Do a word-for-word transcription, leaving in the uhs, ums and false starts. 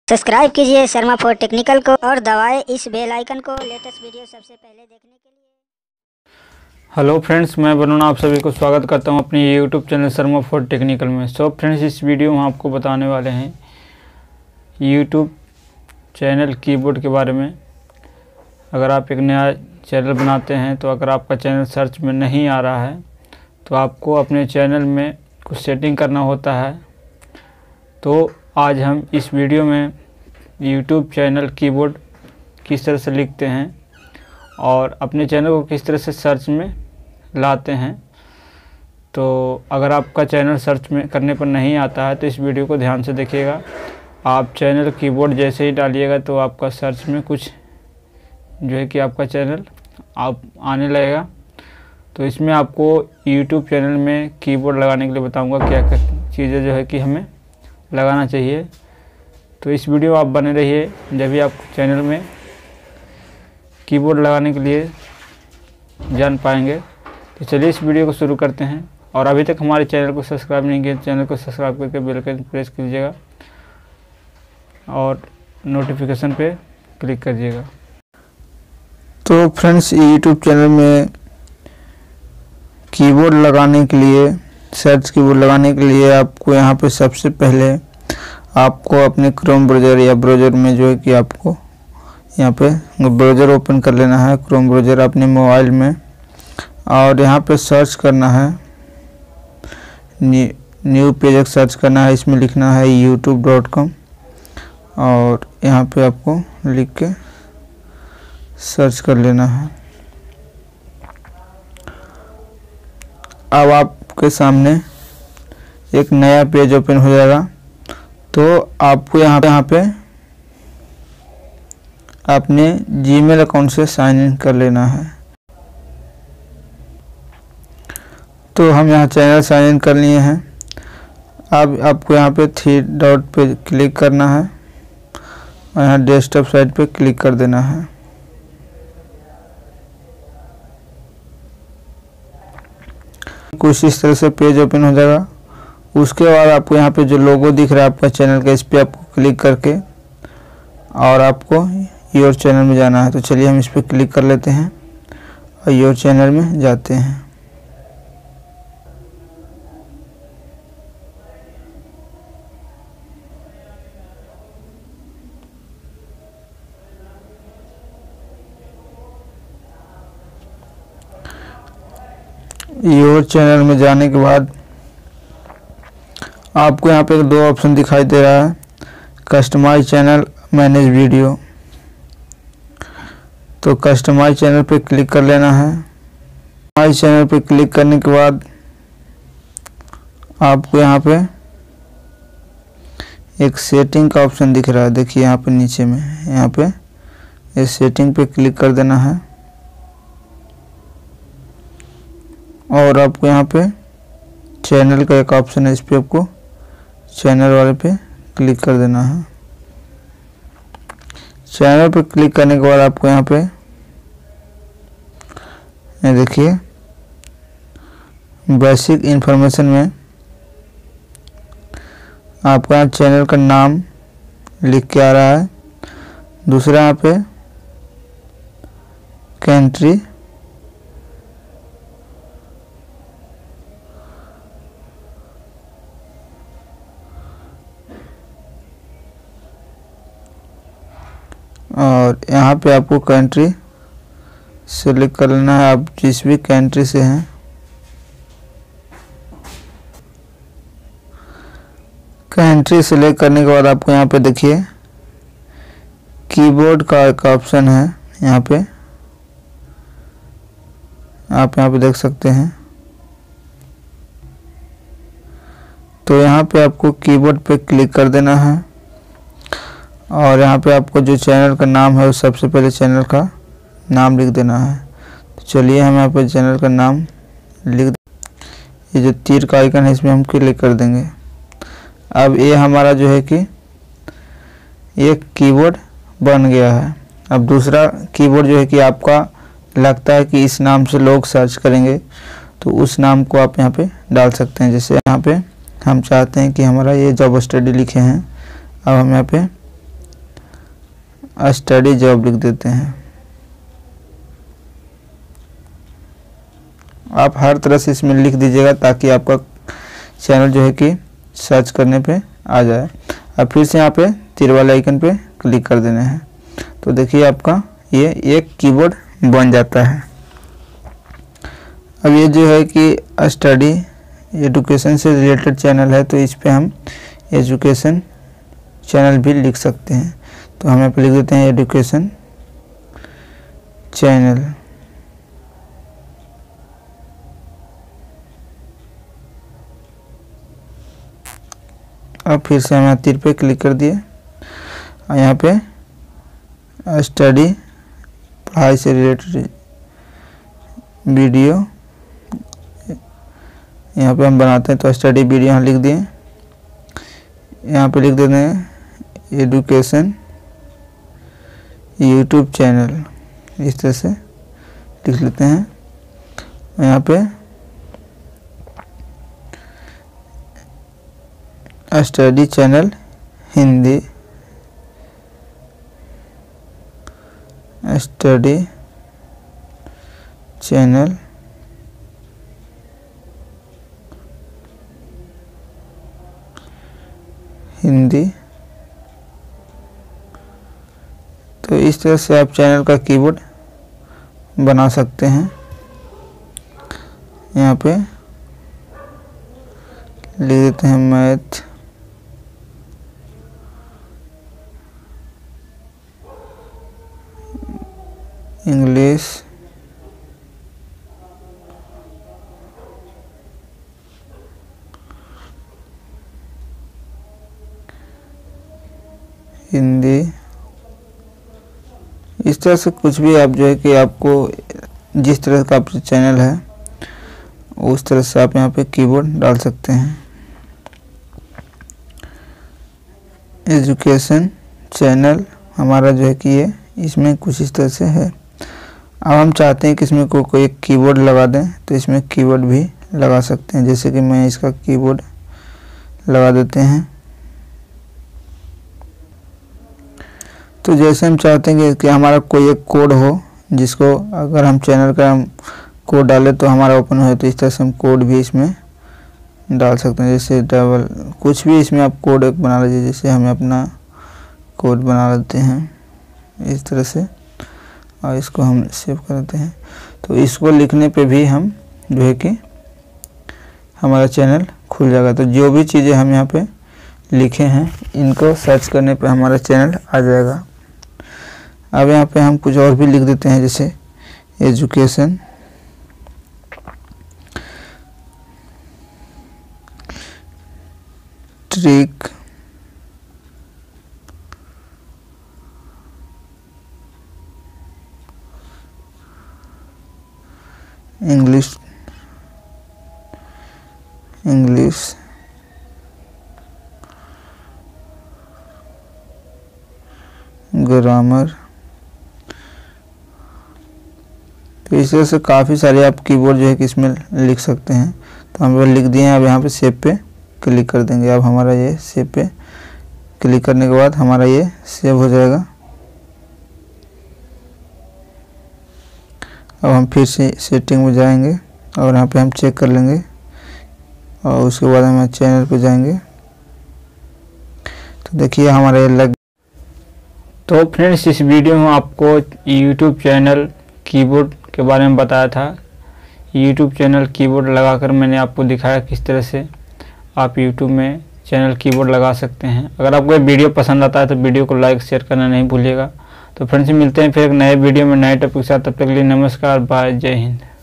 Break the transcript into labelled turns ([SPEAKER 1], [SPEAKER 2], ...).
[SPEAKER 1] Subscribe कीजिए Sharma four technical को और दबाएं इस बेल आइकन को लेटेस्ट वीडियो सबसे पहले देखने के लिए।
[SPEAKER 2] हेलो फ्रेंड्स, मैं वरुण आप सभी को स्वागत करता हूं अपनी YouTube channel Sharma four technical में। सो फ्रेंड्स, इस वीडियो में आपको बताने वाले हैं यूट्यूब चैनल कीबोर्ड के बारे में। अगर आप एक नया चैनल बनाते हैं तो अगर आपका चैनल सर्च में नहीं आ रहा है तो आपको अपने चैनल में कुछ सेटिंग करना होता है। तो आज हम इस वीडियो में यूट्यूब चैनल कीबोर्ड किस तरह से लिखते हैं और अपने चैनल को किस तरह से सर्च में लाते हैं। तो अगर आपका चैनल सर्च में करने पर नहीं आता है तो इस वीडियो को ध्यान से देखिएगा। आप चैनल कीबोर्ड जैसे ही डालिएगा तो आपका सर्च में कुछ जो है कि आपका चैनल आप आने लगेगा। तो इसमें आपको यूट्यूब चैनल में कीबोर्ड लगाने के लिए बताऊंगा क्या क्या चीज़ें जो है कि हमें लगाना चाहिए। तो इस वीडियो आप बने रहिए, जब भी आप चैनल में कीबोर्ड लगाने के लिए जान पाएंगे। तो चलिए इस वीडियो को शुरू करते हैं। और अभी तक हमारे चैनल को सब्सक्राइब नहीं किया, चैनल को सब्सक्राइब करके बेल आइकन प्रेस कीजिएगा और नोटिफिकेशन पे क्लिक करिएगा।
[SPEAKER 3] तो फ्रेंड्स, यूट्यूब चैनल में कीबोर्ड लगाने के लिए, सर्च कीबोर्ड लगाने के लिए आपको यहाँ पे सबसे पहले आपको अपने क्रोम ब्राउज़र या ब्राउज़र में जो है कि आपको यहाँ पे ब्राउज़र ओपन कर लेना है, क्रोम ब्राउज़र अपने मोबाइल में। और यहाँ पे सर्च करना है, न्यू न्यू पेज सर्च करना है। इसमें लिखना है यूट्यूब डॉट कॉम और यहाँ पे आपको लिख के सर्च कर लेना है। अब आपके सामने एक नया पेज ओपन हो जाएगा। तो आपको यहाँ पे यहाँ पे अपने जीमेल अकाउंट से साइन इन कर लेना है। तो हम यहाँ चैनल साइन इन कर लिए हैं। अब आपको यहाँ पे थ्री डॉट पे क्लिक करना है और यहाँ डेस्कटॉप साइट पे क्लिक कर देना है। कुछ इस तरह से पेज ओपन हो जाएगा। उसके बाद आपको यहाँ पे जो लोगो दिख रहा है आपका चैनल का, इस पर आपको क्लिक करके और आपको योर चैनल में जाना है। तो चलिए हम इस पर क्लिक कर लेते हैं और योर चैनल में जाते हैं। योर चैनल में जाने के बाद आपको यहाँ पे दो ऑप्शन दिखाई दे रहा है, कस्टमाइज चैनल, मैनेज वीडियो। तो कस्टमाइज चैनल पे क्लिक कर लेना है। कस्टमाइज चैनल पे क्लिक करने के बाद आपको यहाँ पे एक सेटिंग का ऑप्शन दिख रहा है, देखिए यहाँ पे नीचे में, यहाँ पे इस सेटिंग पे क्लिक कर देना है। और आपको यहाँ पे चैनल का एक ऑप्शन है, इस पर आपको चैनल वाले पे क्लिक कर देना है। चैनल पे क्लिक करने के बाद आपको यहाँ पे ये देखिए बेसिक इंफॉर्मेशन में आपका यहाँ चैनल का नाम लिख के आ रहा है। दूसरा यहाँ पे कंट्री, और यहाँ पे आपको कंट्री सेलेक्ट कर लेना है, आप जिस भी कंट्री से हैं। कंट्री सेलेक्ट करने के बाद आपको यहाँ पे देखिए कीबोर्ड का एक ऑप्शन है, यहाँ पे आप यहाँ पे देख सकते हैं। तो यहाँ पे आपको कीबोर्ड पे क्लिक कर देना है और यहाँ पे आपको जो चैनल का नाम है वो सबसे पहले चैनल का नाम लिख देना है। तो चलिए हम यहाँ पे चैनल का नाम लिख, ये जो तीर का आइकन है इसमें हम क्लिक कर देंगे। अब ये हमारा जो है कि ये कीबोर्ड बन गया है। अब दूसरा कीबोर्ड जो है कि आपका लगता है कि इस नाम से लोग सर्च करेंगे तो उस नाम को आप यहाँ पे डाल सकते हैं। जैसे यहाँ पे हम चाहते हैं कि हमारा ये जॉब स्टडी लिखे हैं, अब हम यहाँ पे स्टडी जॉब लिख देते हैं। आप हर तरह से इसमें लिख दीजिएगा ताकि आपका चैनल जो है कि सर्च करने पे आ जाए। अब फिर से यहाँ पे तीर वाले आइकन पे क्लिक कर देना है। तो देखिए आपका ये एक कीबोर्ड बन जाता है। अब ये जो है कि स्टडी एजुकेशन से रिलेटेड चैनल है, तो इस पे हम एजुकेशन चैनल भी लिख सकते हैं। तो हम यहाँ पे लिख देते हैं एजुकेशन चैनल। अब फिर से हम यहाँ तीर पे क्लिक कर दिए और यहाँ पे स्टडी पढ़ाई से रिलेटेड वीडियो यहाँ पे हम बनाते हैं। तो स्टडी वीडियो यहाँ लिख दिए। यहाँ पे लिख देते हैं एजुकेशन यूट्यूब चैनल, इस तरह से लिख लेते हैं। यहाँ पे study channel Hindi, study channel Hindi. तो इस तरह से आप चैनल का कीबोर्ड बना सकते हैं। यहाँ पे लिख देते हैं मैथ, इंग्लिश, हिंदी। इस तरह से कुछ भी आप जो है कि आपको जिस तरह का आपका चैनल है उस तरह से आप यहाँ पे कीबोर्ड डाल सकते हैं। एजुकेशन चैनल हमारा जो है कि ये इसमें कुछ इस तरह से है। अब हम चाहते हैं कि इसमें को कोई एक कीबोर्ड लगा दें, तो इसमें कीबोर्ड भी लगा सकते हैं। जैसे कि मैं इसका कीबोर्ड लगा देते हैं। तो जैसे हम चाहते हैं कि हमारा कोई एक कोड हो जिसको अगर हम चैनल का हम कोड डालें तो हमारा ओपन हो, तो इस तरह से हम कोड भी इसमें डाल सकते हैं। जैसे डबल कुछ भी इसमें आप कोड एक बना लीजिए। जैसे हमें अपना कोड बना लेते हैं इस तरह से और इसको हम सेव कर देते हैं। तो इसको लिखने पे भी हम जो है कि हमारा चैनल खुल जाएगा। तो जो भी चीज़ें हम यहाँ पे लिखे हैं इनको सर्च करने पे हमारा चैनल आ जाएगा। अब यहाँ पे हम कुछ और भी लिख देते हैं, जैसे education trick, English English grammar. तो इस तरह से काफ़ी सारे आप कीबोर्ड जो है कि इसमें लिख सकते हैं। तो हम वो लिख दिए हैं। अब यहाँ पे सेव पे क्लिक कर देंगे। अब हमारा ये सेव पे क्लिक करने के बाद हमारा ये सेव हो जाएगा। अब हम फिर से सेटिंग में जाएंगे और यहाँ पे हम चेक कर लेंगे और उसके बाद हम चैनल पे जाएंगे। तो देखिए हमारा ये लग।
[SPEAKER 2] तो फ्रेंड्स, इस वीडियो में आपको यूट्यूब चैनल कीबोर्ड के बारे में बताया था। यूट्यूब चैनल कीबोर्ड लगाकर मैंने आपको दिखाया किस तरह से आप यूट्यूब में चैनल कीबोर्ड लगा सकते हैं। अगर आपको ये वीडियो पसंद आता है तो वीडियो को लाइक शेयर करना नहीं भूलिएगा। तो फ्रेंड्स, मिलते हैं फिर एक नए वीडियो में नए टॉपिक के साथ। तब तक के लिए नमस्कार, बाय, जय हिंद।